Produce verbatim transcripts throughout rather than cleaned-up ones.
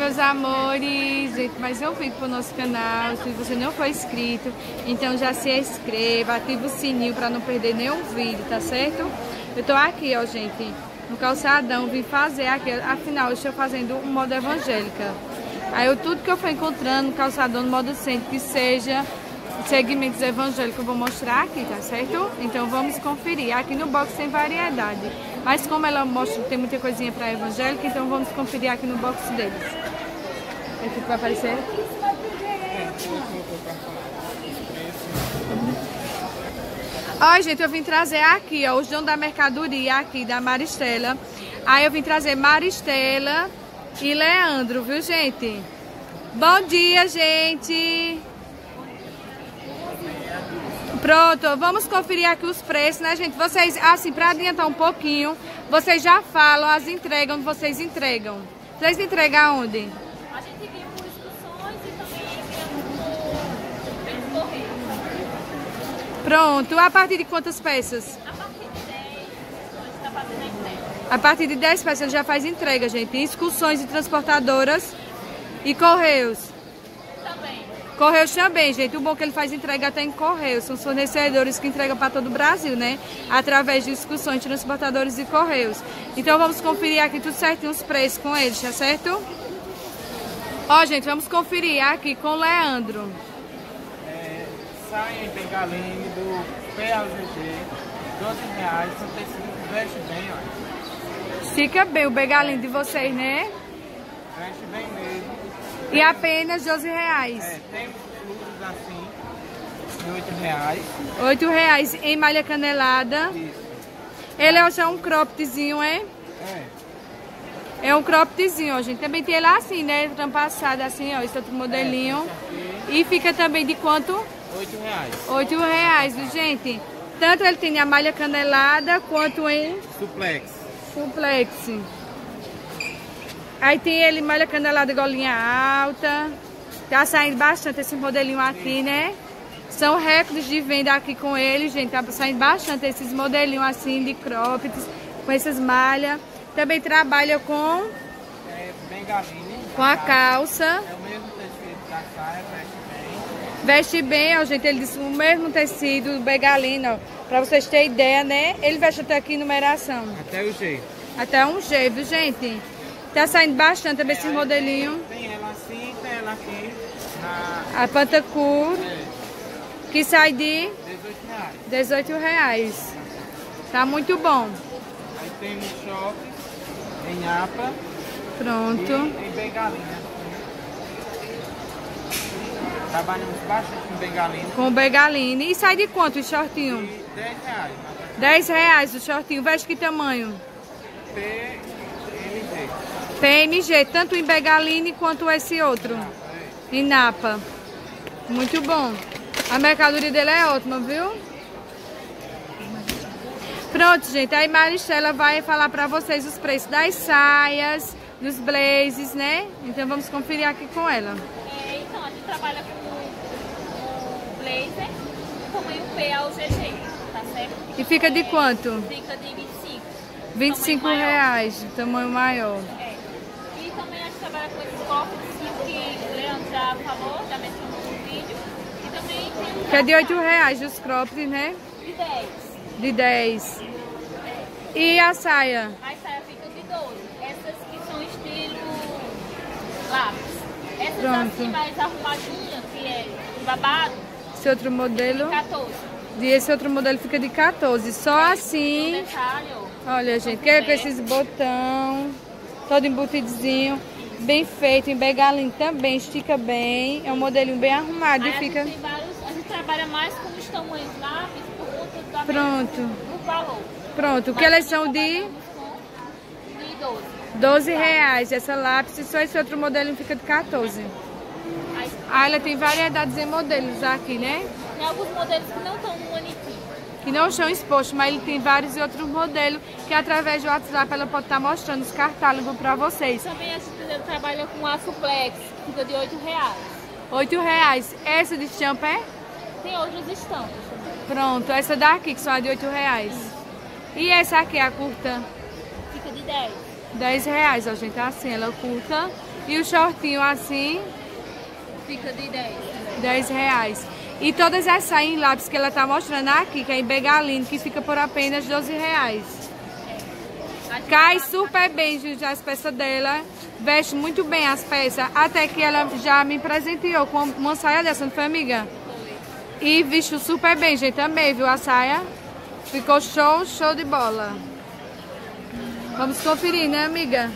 meus amores, gente, mais um vídeo pro nosso canal. Se você não for inscrito, então já se inscreva, ativa o sininho para não perder nenhum vídeo, tá certo? Eu tô aqui, ó, gente, no calçadão, vim fazer aqui, afinal eu estou fazendo um modo evangélica. Aí eu, tudo que eu for encontrando no calçadão, no modo centro, que seja segmentos evangélicos, eu vou mostrar aqui, tá certo? Então vamos conferir. Aqui no box tem variedade, mas como ela mostra que tem muita coisinha para evangélica, então vamos conferir aqui no box deles. É que vai aparecer? Ó, gente, eu vim trazer aqui, ó, os donos da mercadoria aqui da Maristela. Aí eu vim trazer Maristela e Leandro, viu, gente? Bom dia, gente! Pronto, vamos conferir aqui os preços, né, gente? Vocês, assim, para adiantar um pouquinho, vocês já falam as entregas onde vocês entregam. Vocês entregam onde? A gente envia por excursões e também envia por correio. Pronto, a partir de quantas peças? A partir de dez, a gente está fazendo a entrega. A partir de dez peças já faz entrega, gente. Excursões e transportadoras e correios. Também. Correios também, gente. O bom é que ele faz entrega até em correios. São os fornecedores que entregam para todo o Brasil, né? Através de excursões, transportadores e correios. Então vamos conferir aqui tudo certinho os preços com eles, tá certo? Ó, gente, vamos conferir aqui com o Leandro. É, saia em Bengaline do P A Z G, doze reais, são tecidos, veste bem, olha. Fica bem o begalinho de vocês, né? Veste bem mesmo. E apenas doze reais. É, tem blusas assim, de oito reais. oito reais em malha canelada. Isso. Ele é já um croppedzinho, é? É. É um croppedzinho, ó, gente. Também tem ele assim, né? Trampassado assim, ó. Esse outro modelinho. É, E fica também de quanto? oito reais. oito reais, viu, gente? Tanto ele tem a malha canelada quanto em Suplex. suplex. Aí tem ele malha canelada golinha alta. Tá saindo bastante esse modelinho aqui, né? São recordes de venda aqui com ele, gente. Tá saindo bastante esses modelinhos assim de cropped, com essas malhas. Também trabalha com, É Bengaline. com a calça. É o mesmo tecido da saia, veste bem. Veste bem, ó, gente. Ele disse o mesmo tecido do Bengaline, ó. Pra vocês terem ideia, né? Ele veste até aqui numeração. Até o G. Até um G, viu, gente? Tá saindo bastante também esse modelinho. Tem, tem ela assim, tem ela aqui. Na... A Pantacur, É, que sai de dezoito reais. dezoito reais. Tá muito bom. Aí tem no shopping, em APA Pronto. e em Bengaline. Trabalhamos bastante com Bengaline. Com o Bengaline. E sai de quanto o shortinho? E dez reais. dez reais o shortinho. Veste que tamanho? P M G. P M G, tanto em Bengaline quanto esse outro. Em Napa. Muito bom. A mercadoria dele é ótima, viu? Pronto, gente. Aí Maristela vai falar pra vocês os preços das saias, dos blazes, né? Então vamos conferir aqui com ela. É, então, a gente trabalha com o blazer, tamanho P ao G G, tá certo? E fica de quanto? Fica de vinte e cinco. vinte e cinco tamanho maior. reais, tamanho maior. É. E também a gente trabalha com esses cortes que o Leandro já falou, já mencionou no vídeo. E também tem um Que é de oito reais os cropped, né? de dez. De dez. E a saia? As saias ficam de doze. Essas que são estilo lápis. Essas Pronto. assim mais arrumadinhas, que é babado, Esse outro modelo. quatorze. E esse outro modelo fica de quatorze. Só Um assim. detalhe, ó. Olha, gente, que é com esses botão, todo embutidinho, bem feito, em Bengaline também, estica bem, é um modelinho bem arrumado Aí e a fica... gente tem vários, a gente trabalha mais com os tamanhos lápis por conta da Pronto. do valor. Pronto, que Mas elas também são de trabalhamos com de doze. doze reais, essa lápis, e só esse outro modelinho fica de quatorze. Aí Ah, ela tem variedades em modelos aqui, né? tem alguns modelos que não estão no manequim. Que não estão expostos, mas ele tem vários e outros modelos que através do WhatsApp ela pode estar mostrando os catálogos para vocês. Também a gente trabalha com a suplex, que fica de oito reais. oito reais. Essa de estampa é? Tem outras estampas. Pronto, essa daqui que só é de oito reais. E essa aqui, a curta? Fica de dez. dez reais, ó, gente, assim, ela é curta. E o shortinho assim? Fica de dez. dez reais. E todas as saias em lápis que ela tá mostrando aqui, que é em Begaline, que fica por apenas doze reais. É. Cai super bem, gente, as peças dela. Veste muito bem as peças. Até que ela já me presenteou com uma saia dessa, não foi, amiga? Foi. E vestiu super bem, gente. Também, viu a saia? Ficou show, show de bola. Vamos conferir, né, amiga?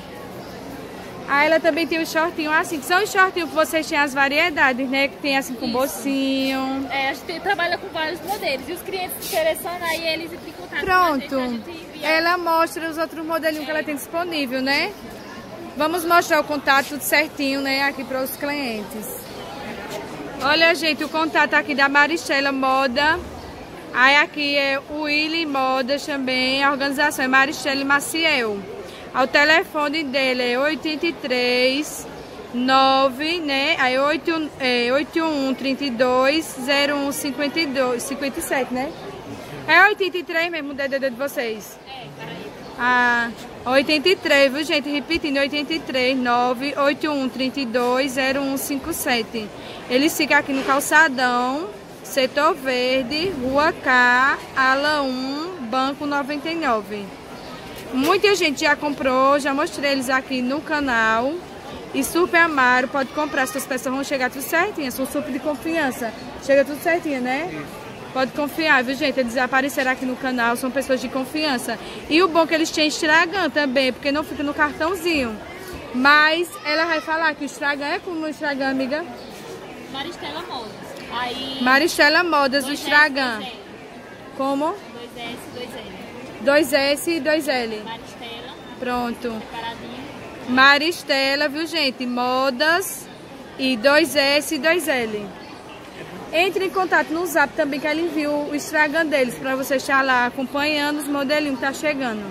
Aí ela também tem um shortinho assim, que são os shortinhos que vocês têm as variedades, né? Que tem assim com Isso. bolsinho. É, a gente trabalha com vários modelos. E os clientes se interessando, aí eles ficam em contato Pronto. com a gente, a gente ela mostra os outros modelinhos é. que ela tem disponível, né? Vamos mostrar o contato tudo certinho, né? Aqui para os clientes. Olha, gente, o contato aqui da Maristela Moda. Aí aqui é o Willy Modas também. A organização é Maristela Maciel. O telefone dele é oito três nove, né? Aí oito, é, oito um, trinta e dois, zero um, cinquenta e dois, cinquenta e sete, né? É oitenta e três mesmo o D D D de vocês? É, peraí. Ah, oitenta e três, viu, gente? Repetindo, oitenta e três, nove, oito um, trinta e dois, zero um, cinquenta e sete. Eles ficam aqui no Calçadão, Setor Verde, Rua K, Ala um, Banco noventa e nove. Muita gente já comprou, já mostrei eles aqui no canal. E super amaram, pode comprar, suas peças vão chegar tudo certinho, são super de confiança. Chega tudo certinho, né? Pode confiar, viu, gente? Eles apareceram aqui no canal, são pessoas de confiança. E o bom é que eles têm Instagram também, porque não fica no cartãozinho. Mas ela vai falar que o Instagram é como o Instagram, amiga? Maristela Modas. Aí... Maristela Modas, o Instagram. dois S, Como? dois S, dois L. dois S e dois L. Maristela. Pronto. Separadinho. Maristela, viu, gente? Modas e dois S e dois L. Entre em contato no Zap também, que ela enviou o Instagram deles, para você estar lá acompanhando os modelinhos que tá chegando.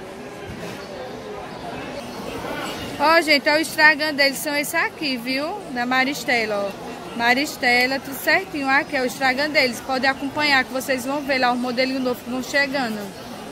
Ó, gente, ó, o Instagram deles são esse aqui, viu? Da Maristela, ó. Maristela, tudo certinho. Aqui é o Instagram deles. Pode acompanhar que vocês vão ver lá os modelinhos novos que vão chegando.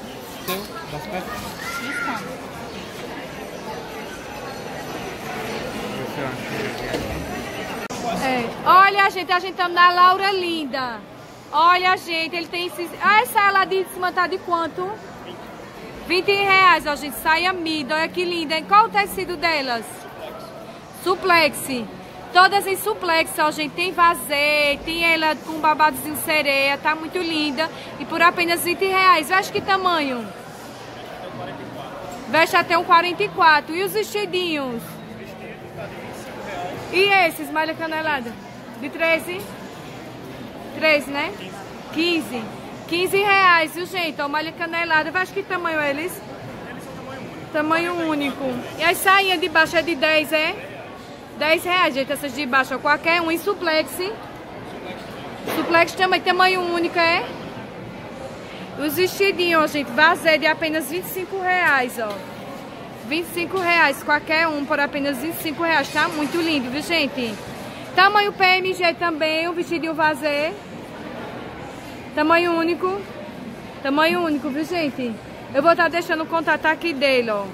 É. Olha, gente, a gente tá na Laura Linda. Olha, gente, ele tem esses... Ah, essa lá de cima tá de quanto? vinte reais, ó, gente. Saia mida, olha que linda. Qual o tecido delas? Suplex. Todas em suplex, ó, gente. Tem vazê, tem ela com babadozinho sereia. Tá muito linda. E por apenas vinte reais. Veste que tamanho? Veste até um quarenta e quatro. E os vestidinhos? E esses, malha canelada? De treze? treze, né? quinze. quinze reais, viu, gente? Ó, malha canelada. Veste que tamanho eles? Eles são tamanho único. Tamanho único. E as sainhas de baixo é de dez, é? dez reais, gente. Essas de baixo, ó, qualquer um. Em suplex. Suplex também, tamanho único, é? Os vestidinhos, gente, vazê de apenas vinte e cinco reais, ó. vinte e cinco reais, qualquer um por apenas vinte e cinco reais. Tá muito lindo, viu, gente? Tamanho P M G também, o vestidinho vazê. Tamanho único. Tamanho único, viu, gente? Eu vou estar deixando o contato aqui dele, ó.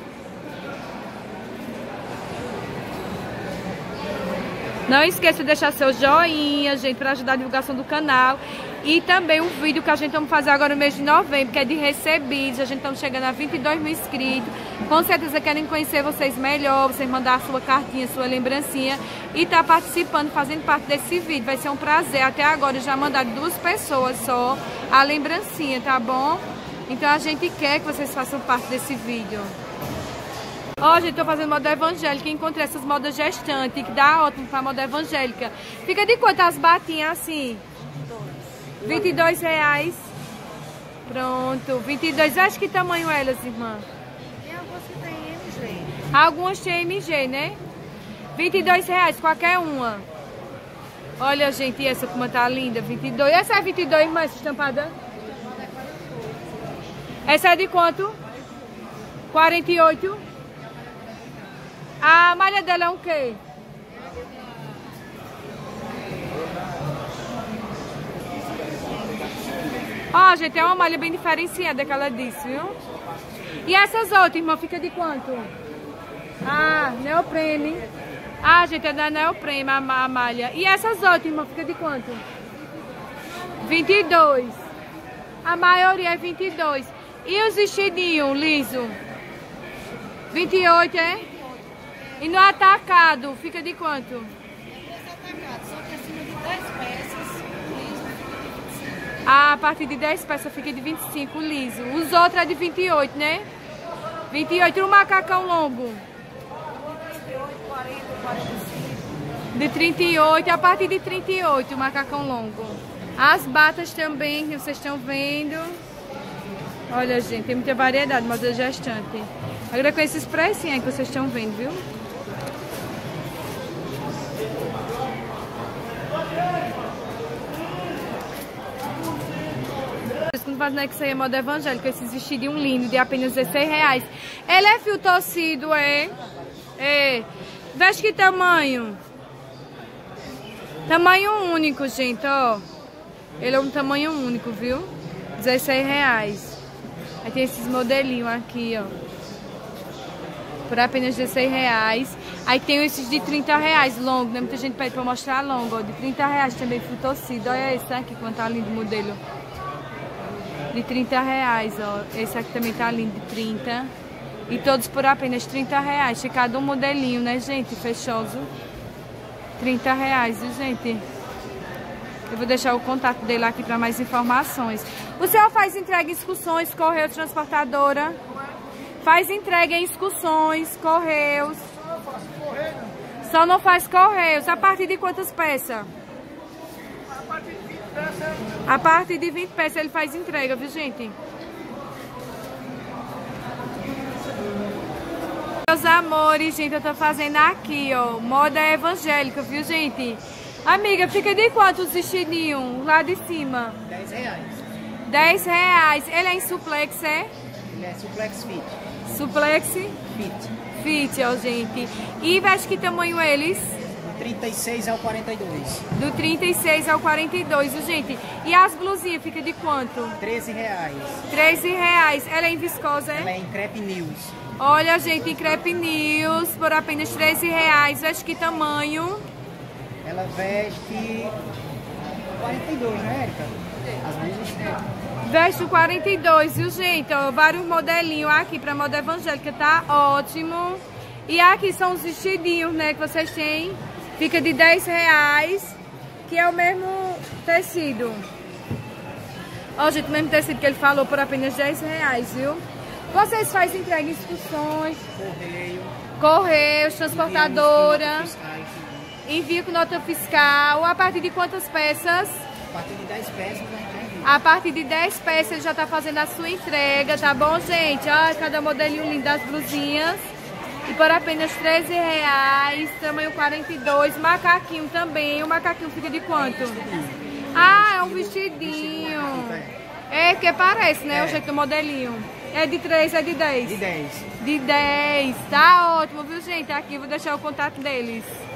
Não esqueça de deixar seu joinha, gente, para ajudar a divulgação do canal. E também um vídeo que a gente vai fazer agora no mês de novembro, que é de recebidos. A gente está chegando a vinte e dois mil inscritos. Com certeza querem conhecer vocês melhor, vocês mandar a sua cartinha, sua lembrancinha. E tá participando, fazendo parte desse vídeo. Vai ser um prazer. Até agora eu já mandaram duas pessoas só a lembrancinha, tá bom? Então a gente quer que vocês façam parte desse vídeo. Ó, gente, tô fazendo moda evangélica. Encontrei essas modas gestantes, que dá ótimo pra moda evangélica. Fica de quanto as batinhas assim? vinte e dois reais. Pronto, vinte e dois. Acho que tamanho elas, irmã? Tem algumas que tem M G. Algumas tem M G, né? vinte e dois reais, qualquer uma. Olha, gente, essa como tá linda, vinte e dois. Essa é vinte e dois, mas estampada? Essa é de quanto? quarenta e oito. A malha dela é um quê? Ó, oh, gente, é uma malha bem diferenciada que ela disse, viu? E essas outras, irmã, fica de quanto? Ah, neoprene. Ah, gente, é da Neoprema, a malha. E essas outras, irmã, fica de quanto? vinte e dois. A maioria é vinte e dois. E os vestidinhos liso? vinte e oito, é? E no atacado, fica de quanto? Atacado, só que acima de dez peças, liso fica de vinte e cinco. Ah, a partir de dez peças fica de vinte e cinco liso. Os outros é de vinte e oito, né? vinte e oito. E o macacão longo? trinta e oito, quarenta, quarenta e cinco. De trinta e oito, a partir de trinta e oito, o macacão longo. As batas também, que vocês estão vendo. Olha, gente, tem muita variedade, moda gestante. Agora com esses precinhos aí que vocês estão vendo, viu? Quando fazem que isso aí é moda evangélica, esses vestidinhos lindos de apenas dezesseis reais. Ele é fio torcido, é? É. Veste que tamanho? Tamanho único, gente, ó. Ele é um tamanho único, viu? dezesseis reais. Aí tem esses modelinhos aqui, ó. Por apenas dezesseis reais. Aí tem esses de trinta reais, longo, né? Muita gente pede pra mostrar longo, ó. De trinta reais também, fio torcido. Olha esse aqui, quanto tá lindo o modelo. De trinta reais, ó. Esse aqui também tá lindo, de trinta. E todos por apenas trinta reais. De cada um modelinho, né, gente? Fechoso. trinta reais, viu, gente? Eu vou deixar o contato dele aqui para mais informações. O senhor faz entrega em excursões, correio, transportadora? Faz entrega em excursões, correios. Só não faz correios. A partir de quantas peças? A partir de vinte peças. A partir de vinte peças ele faz entrega, viu, gente? Meus amores, gente, eu tô fazendo aqui, ó, moda evangélica, viu, gente? Amiga, fica de quanto os vestidinhos lá de cima? dez reais. dez reais. Ele é em suplex, é? Ele é suplex fit. Suplex Fit. fit, ó, gente. E veste que tamanho eles? Do trinta e seis ao quarenta e dois. Do trinta e seis ao quarenta e dois, viu, gente? E as blusinhas fica de quanto? treze reais. treze reais. Ela é em viscosa, é? Ela é em crepe news. Olha, gente, em crepe news por apenas treze reais. Veste que tamanho? Ela veste quarenta e dois, né, Érica? As blusas. Veste o quarenta e dois, viu, gente? Ó, vários modelinhos aqui pra moda evangélica, tá ótimo. E aqui são os vestidinhos, né, que vocês têm. Fica de dez reais, que é o mesmo tecido. Ó, gente, o mesmo tecido que ele falou por apenas dez reais, viu? Vocês fazem entrega em excursões, Correio. correios, transportadora, Fiscais. envio com nota fiscal. A partir de quantas peças? A partir de dez peças, a gente envia. A partir de dez peças ele já tá fazendo a sua entrega, tá bom, gente? Ó, cada modelinho lindo das blusinhas. E por apenas treze reais, tamanho quarenta e dois, macaquinho também. O macaquinho fica de quanto? Ah, é um vestidinho. É, que parece, né, o jeito do modelinho. É de três, é de dez? De dez. De dez, tá ótimo, viu, gente? Aqui, vou deixar o contato deles.